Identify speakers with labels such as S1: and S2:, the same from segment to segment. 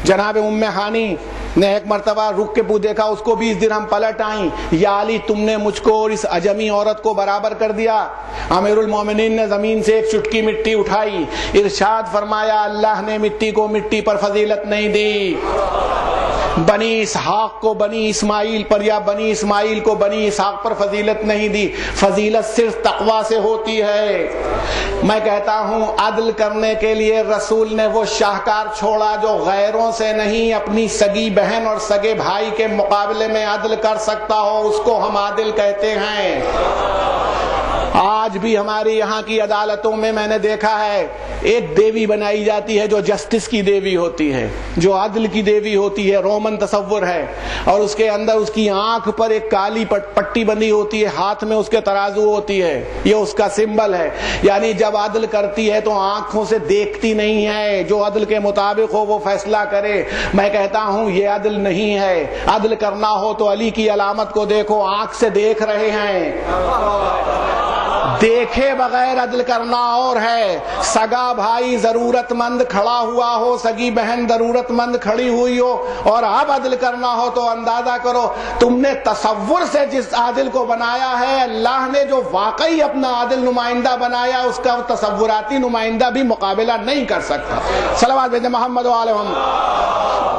S1: जनाब उम्मे हानी ने एक मरतबा रुक के देखा, उसको 20 दिरहम पलट आई, या अली तुमने मुझको और इस अजमी औरत को बराबर कर दिया। अमीरुल मोमिनीन ने जमीन से एक चुटकी मिट्टी उठाई, इरशाद फरमाया अल्लाह ने मिट्टी को मिट्टी पर फजीलत नहीं दी, बनी इसहाक को बनी इस्माइल पर या बनी इस्माइल को बनी इसहाक पर फजीलत नहीं दी। फजीलत सिर्फ तकवा से होती है। मैं कहता हूं अदल करने के लिए रसूल ने वो शाहकार छोड़ा जो गैरों से नहीं अपनी सगी बहन और सगे भाई के मुकाबले में अदल कर सकता हो, उसको हम आदिल कहते हैं। आज भी हमारी यहाँ की अदालतों में मैंने देखा है एक देवी बनाई जाती है जो जस्टिस की देवी होती है, जो अदल की देवी होती है, रोमन तसव्वुर है, और उसके अंदर उसकी आंख पर एक काली पट्टी बंधी होती है, हाथ में उसके तराजू होती है, ये उसका सिंबल है। यानी जब अदल करती है तो आंखों से देखती नहीं है, जो अदल के मुताबिक हो वो फैसला करे। मैं कहता हूं ये अदल नहीं है। अदल करना हो तो अली की अलामत को देखो, आंख से देख रहे हैं, देखे बगैर अदल करना और है। सगा भाई जरूरतमंद खड़ा हुआ हो, सगी बहन जरूरतमंद खड़ी हुई हो, और अब अदल करना हो तो अंदाजा करो तुमने तसव्वुर से जिस आदिल को बनाया है, अल्लाह ने जो वाकई अपना आदिल नुमाइंदा बनाया उसका तसव्वुराती नुमाइंदा भी मुकाबला नहीं कर सकता। सलवात भेजे मोहम्मद व आले मोहम्मद।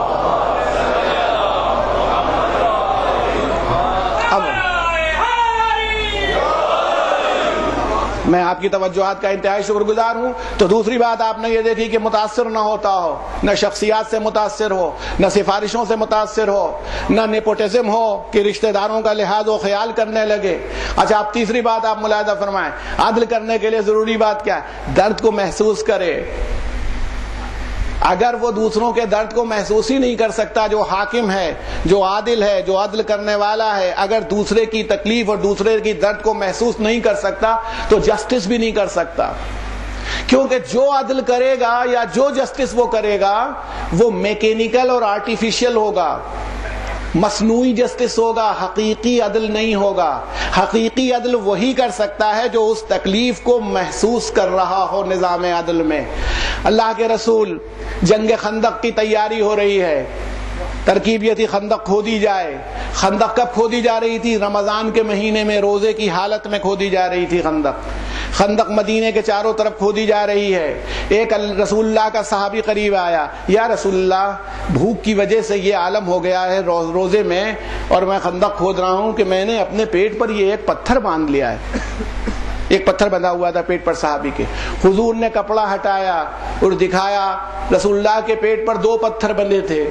S1: मैं आपकी तवज्जुहात का इंतहाई शुक्रगुजार हूँ। तो दूसरी बात आपने ये देखी कि मुतासिर न होता हो, न शख्सियात से मुतासिर हो, न सिफारिशों से मुतासिर हो, न नेपोटिज्म हो कि रिश्तेदारों का लिहाज व ख्याल करने लगे। अच्छा, आप तीसरी बात आप मुलाहिजा फरमाएं, अदल करने के लिए जरूरी बात क्या है? दर्द को महसूस करे। अगर वो दूसरों के दर्द को महसूस ही नहीं कर सकता, जो हाकिम है, जो आदिल है, जो अदल करने वाला है, अगर दूसरे की तकलीफ और दूसरे की दर्द को महसूस नहीं कर सकता तो जस्टिस भी नहीं कर सकता। क्योंकि जो अदल करेगा या जो जस्टिस वो करेगा वो मैकेनिकल और आर्टिफिशियल होगा, मसनूई जस्टिस होगा, हकीकी अदल नहीं होगा। हकीकी अदल वही कर सकता है जो उस तकलीफ को महसूस कर रहा हो निज़ाम अदल में। अल्लाह के रसूल, जंग खंदक की तैयारी हो रही है, तरकीब ये थी खंदक खोदी जाए। खंदक कब खोदी जा रही थी? रमजान के महीने में, रोजे की हालत में खोदी जा रही थी खंदक। खंदक मदीने के चारों तरफ खोदी जा रही है। एक रसूलुल्लाह का सहाबी करीब आया, या रसूलुल्लाह भूख की वजह से ये आलम हो गया है रोजे में, और मैं खंदक खोद रहा हूँ कि मैंने अपने पेट पर ये एक पत्थर बांध लिया है। एक पत्थर बंधा हुआ था पेट पर साहबी के। हुजूर ने कपड़ा हटाया और दिखाया, रसूलुल्लाह के पेट पर 2 पत्थर बंधे थे।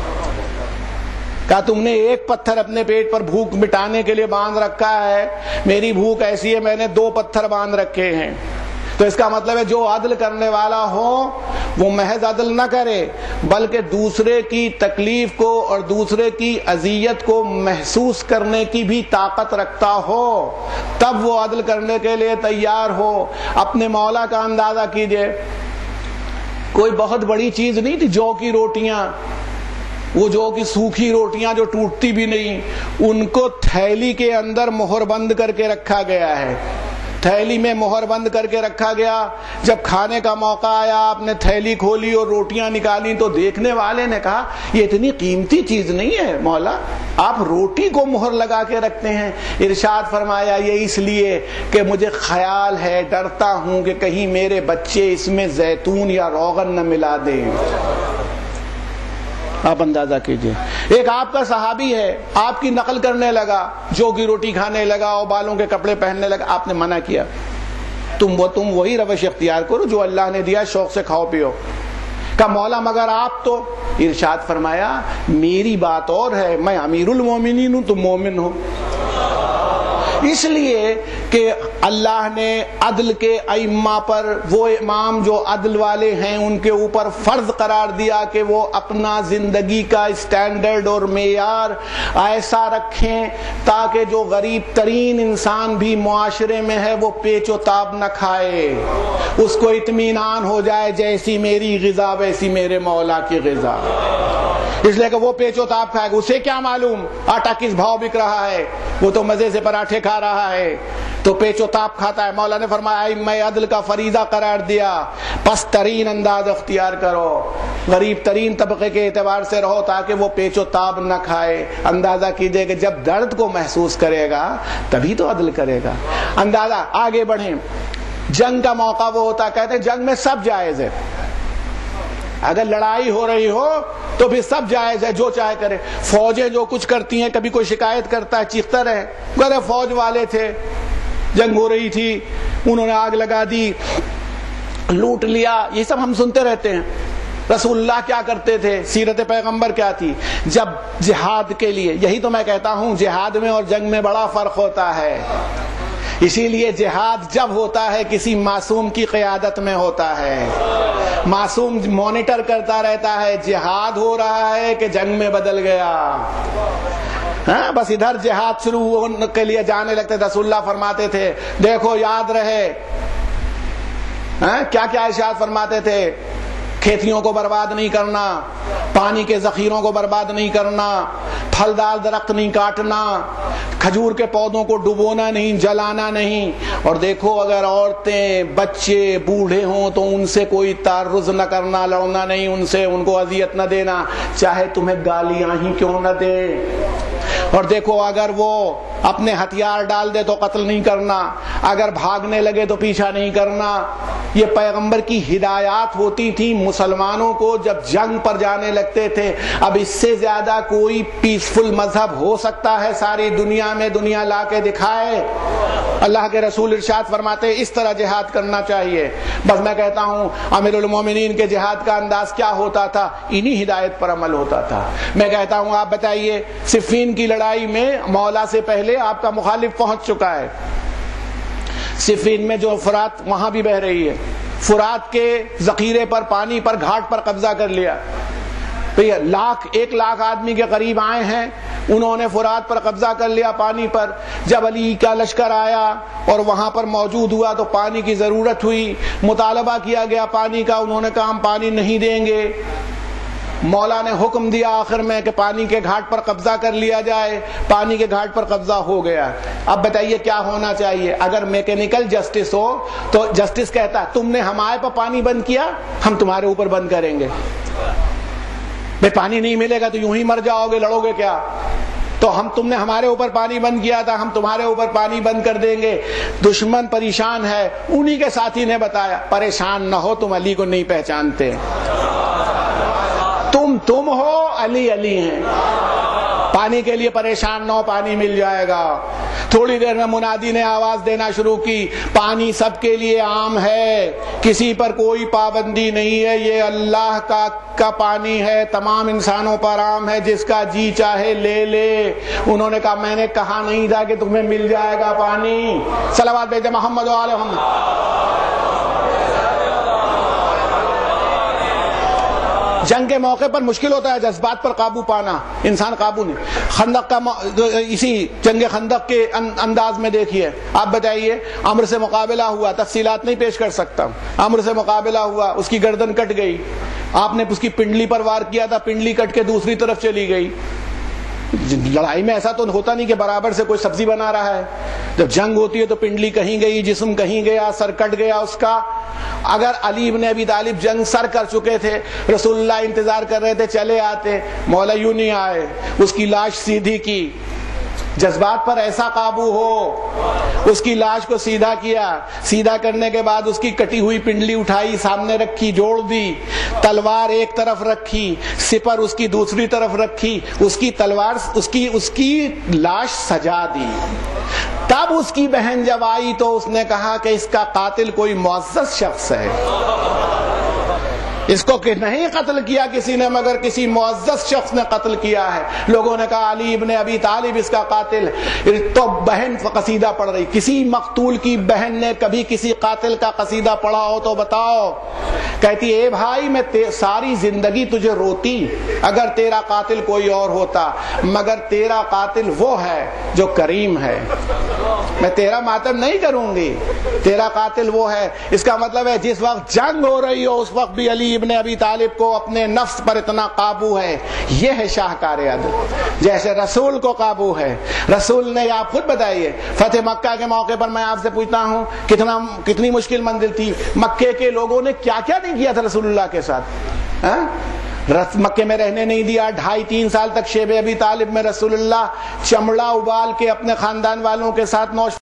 S1: कहा तुमने एक पत्थर अपने पेट पर भूख मिटाने के लिए बांध रखा है, मेरी भूख ऐसी है मैंने 2 पत्थर बांध रखे हैं। तो इसका मतलब है जो अदल करने वाला हो वो महज अदल न करे, बल्कि दूसरे की तकलीफ को और दूसरे की अजियत को महसूस करने की भी ताकत रखता हो, तब वो अदल करने के लिए तैयार हो। अपने मौला का अंदाजा कीजिए, कोई बहुत बड़ी चीज नहीं थी जौ की रोटियां, वो जौ की सूखी रोटियां जो टूटती भी नहीं, उनको थैली के अंदर मोहर बंद करके रखा गया है। थैली में मोहर बंद करके रखा गया। जब खाने का मौका आया, आपने थैली खोली और रोटियां निकाली तो देखने वाले ने कहा ये इतनी कीमती चीज नहीं है मौला, आप रोटी को मोहर लगा के रखते हैं। इरशाद फरमाया ये इसलिए कि मुझे ख्याल है, डरता हूं कि कहीं मेरे बच्चे इसमें जैतून या रोगन न मिला दें। आप अंदाजा कीजिए, एक आपका सहाबी है, आपकी नकल करने लगा, जौ की रोटी खाने लगा और बालों के कपड़े पहनने लगा, आपने मना किया तुम वही रवश इख्तियार करो जो अल्लाह ने दिया, शौक से खाओ पियो। का मौला मगर आप तो, इरशाद फरमाया मेरी बात और है, मैं अमीरुल मोमिनीन हूं, तुम मोमिन हो। इसलिए कि अल्लाह ने अदल के अइम्मा पर, वो इमाम जो अदल वाले हैं उनके ऊपर फर्ज करार दिया कि वो अपना जिंदगी का स्टैंडर्ड और मेयार ऐसा रखें ताकि जो गरीब तरीन इंसान भी मुआशरे में है वो पेचो ताब न खाए, उसको इत्मीनान हो जाए जैसी मेरी ग़िज़ा वैसी मेरे मौला की ग़िज़ा। इसलिए कि वो पेचो ताब खाएगा, उसे क्या मालूम आटा किस भाव बिक रहा है, वो तो मजे से पराठे खा रहा है। تو پیچ و تاب کھاتا ہے. مولا نے فرمایا میں عدل کا فریضہ قرار دیا, پست ترین انداز اختیار کرو, غریب ترین طبقے کے اعتبار سے رہو تاکہ وہ پیچ و تاب نہ کھائے. اندازہ کیجئے کہ جب درد کو محسوس کرے گا تبھی تو عدل کرے گا. اندازہ. آگے بڑھیں. جنگ کا موقع وہ ہوتا, کہتے ہیں جنگ میں سب جائز ہے, اگر لڑائی ہو رہی ہو تو پھر سب جائز ہے, جو چاہے کرے. فوجیں جو کچھ کرتی ہیں, کبھی کوئی شکایت کرتا ہے چیختا رہے, گرے فوج والے تھے, جنگ ہو رہی تھی, انہوں نے آگ لگا دی, لوٹ لیا, یہ سب ہم سنتے رہتے ہیں. رسول اللہ کیا کرتے تھے, سیرت پیغمبر کیا تھی جب جہاد کے لیے. یہی تو میں کہتا ہوں جہاد میں اور جنگ میں بڑا فرق ہوتا ہے. اسی لیے جہاد جب ہوتا ہے کسی معصوم کی قیادت میں ہوتا ہے, معصوم مانیٹر کرتا رہتا ہے جہاد ہو رہا ہے کہ جنگ میں بدل گیا. ہاں بس ادھر جہاد شروع ہونے کے لیے جانے لگتے. رسول اللہ فرماتے تھے دیکھو یاد رہے, کیا کیا ارشاد فرماتے تھے, کھیتیوں کو برباد نہیں کرنا, پانی کے ذخیروں کو برباد نہیں کرنا, پھلدار درخت نہیں کاٹنا, کھجور کے پودوں کو ڈبونا نہیں, جلانا نہیں. اور دیکھو اگر عورتیں بچے بوڑھے ہوں تو ان سے کوئی تعرض نہ کرنا, لڑنا نہیں ان سے, ان کو اذیت نہ دینا چاہے تمہیں گالیاں ہی کیوں نہ دے. اور دیکھو اگر وہ اپنے ہتھیار ڈال دے تو قتل نہیں کرنا, اگر بھاگنے لگے تو پیچھا نہیں کرنا. یہ پیغمبر کی ہدایات ہوتی تھی مسلمانوں کو جب جنگ پر جانے لگتے تھے. اب اس سے زیادہ کوئی پیسفل مذہب ہو سکتا ہے ساری دنیا میں, دنیا لا کے دکھائے. اللہ کے رسول ارشاد فرماتے اس طرح جہاد کرنا چاہیے. بس میں کہتا ہوں امیر المومنین کے جہاد کا انداز کیا ہوتا تھا, انہی ہدایت پر عمل ہوتا تھا. میں کہتا ہوں آپ بتائیے, صفین کی لڑائی میں مولا سے پہلے آپ کا مخالف پہنچ چکا ہے. صفین میں جو فرات وہاں بھی بہ رہی ہے, فرات کے ذخیرے پر, پانی پر, گھاٹ پر قبضہ کر لیا. 1 لاکھ آدمی کے قریب آئے ہیں, انہوں نے فرات پر قبضہ کر لیا پانی پر. جب علی کا لشکر آیا اور وہاں پر موجود ہوا تو پانی کی ضرورت ہوئی, مطالبہ کیا گیا پانی کا, انہوں نے کہا ہم پانی نہیں دیں گے. مولا نے حکم دیا آخر میں کہ پانی کے گھاٹ پر قبضہ کر لیا جائے. پانی کے گھاٹ پر قبضہ ہو گیا. اب بتائیے کیا ہونا چاہیے. اگر میکینیکل جسٹس ہو تو جسٹس کہتا تم نے ہمارے پر پانی بند کیا, ہم تمہارے اوپر بند کریں گے. بھئی پانی نہیں ملے گا تو یوں ہی مر جاؤ گے, لڑو گے کیا. تو تم نے ہمارے اوپر پانی بند کیا تھا, ہم تمہارے اوپر پانی بند کر دیں گے. دشمن پریشان ہے, انہی کے ساتھی نے بتایا پریشان نہ ہو, تم علی کو نہیں پہچانتے, تم ہو, علی علی ہیں, پانی کے لیے پریشان نہ ہو, پانی مل جائے گا. تھوڑی دیر میں منادی نے آواز دینا شروع کی, پانی سب کے لیے عام ہے, کسی پر کوئی پابندی نہیں ہے, یہ اللہ کا پانی ہے, تمام انسانوں پر عام ہے, جس کا جی چاہے لے لے. انہوں نے کہا میں نے کہا نہیں تھا کہ تمہیں مل جائے گا پانی. صلوات بھیجے محمد و آل محمد. جنگ کے موقع پر مشکل ہوتا ہے جذبات پر قابو پانا, انسان قابو نہیں. خندق کا اسی جنگ خندق کے انداز میں دیکھیے, آپ بتائیے عمرو سے مقابلہ ہوا, تفصیلات نہیں پیش کر سکتا. عمرو سے مقابلہ ہوا, اس کی گردن کٹ گئی, آپ نے اس کی پنڈلی پر وار کیا تھا, پنڈلی کٹ کے دوسری طرف چلی گئی. لڑائی میں ایسا تو ہوتا نہیں کہ برابر سے کوئی سبزی بنا رہا ہے. جب جنگ ہوتی ہے تو پنڈلی کہیں گئی, جسم کہیں گیا, سر کٹ گیا اس کا. اگر علی بن ابی طالب جنگ سر کر چکے تھے, رسول اللہ انتظار کر رہے تھے, چلے آتے, مولا یوں نہیں آئے, اس کی لاش سیدھی کی. جذبات پر ایسا قابو ہو, اس کی لاش کو سیدھا کیا, سیدھا کرنے کے بعد اس کی کٹی ہوئی پنڈلی اٹھائی, سامنے رکھی, جوڑ دی, تلوار ایک طرف رکھی, سپر اس کی دوسری طرف رکھی, اس کی تلوار اس کی لاش سجا دی. تب اس کی بہن جب آئی تو اس نے کہا کہ اس کا قاتل کوئی معزز شخص ہے, اس کو کہ نہیں قتل کیا کسی نے مگر کسی معزز شخص نے قتل کیا ہے. لوگوں نے کہا علی ابن ابی طالب اس کا قاتل. تو بہن قصیدہ پڑھ رہی. کسی مقتول کی بہن نے کبھی کسی قاتل کا قصیدہ پڑھا ہو تو بتاؤ. کہتی اے بھائی میں ساری زندگی تجھے روتی اگر تیرا قاتل کوئی اور ہوتا, مگر تیرا قاتل وہ ہے جو کریم ہے, میں تیرا ماتم نہیں کروں گی, تیرا قاتل وہ ہے. اس کا مطلب ہے جس وقت جنگ ہو رہی ہو اس وقت بھی علی ابن ابی طالب کو اپنے نفس پر اتنا قابو ہے، یہ ہے شاہکار عدل. جیسے رسول کو قابو ہے. رسول نے آپ خود بتائیے فتح مکہ کے موقع پر، میں آپ سے پوچھتا ہوں کتنی مشکل منزل تھی. مکے کے لوگوں نے کیا کیا نہیں کیا تھا رسول اللہ کے ساتھ. مکے میں رہنے نہیں دیا. 2.5-3 سال تک شیب ابی طالب میں رسول اللہ چمڑا ابال کے اپنے خاندان والوں کے ساتھ نوش